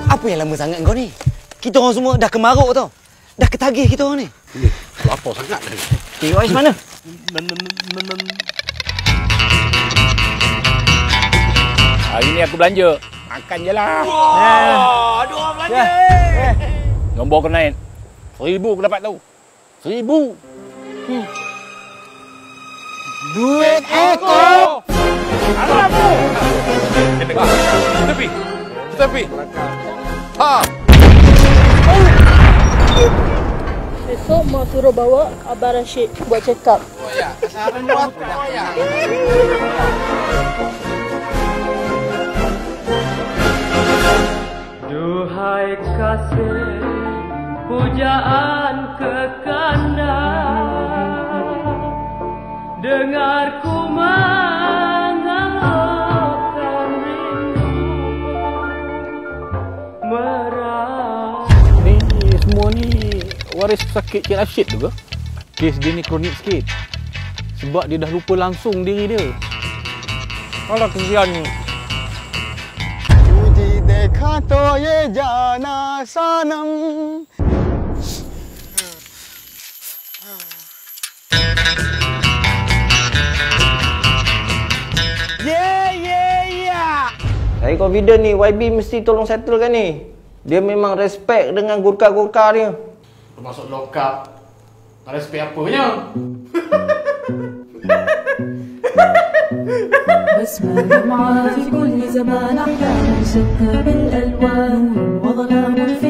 Apa yang lama sangat kau ni? Kita orang semua dah kemaruk tau. Dah ketagih kita orang ni. Lapar sangat dah. Tengok Ais mana? Hari ni aku belanja. Makan je lah. Ada orang belanja. Nombor kau naik. 1,000 aku dapat tahu. 1,000. Duit ekor. Alamu. Tepi. Tepi. Ha. Esok mak suruh bawa Abang Rashid buat check up. Oh ya, saran buat. Oh ya. Duhai kasih, pujaan kekanda, dengar ku mengeluhkan rindu merah. Ni semua ni waris sakit Cik Rashid tu ke? Kes dia ni kronik sikit. Sebab dia dah lupa langsung diri dia. Alah kesian ni. देखा तो ये जाना सनम Saya confident ni YB mesti tolong settlekan ni. Dia memang respect dengan gurkha-gurkha dia. Masuk lokap. Tak respect apanya. بسمة دمعة في كل زمان أحلام شتى بالألوان وظلام في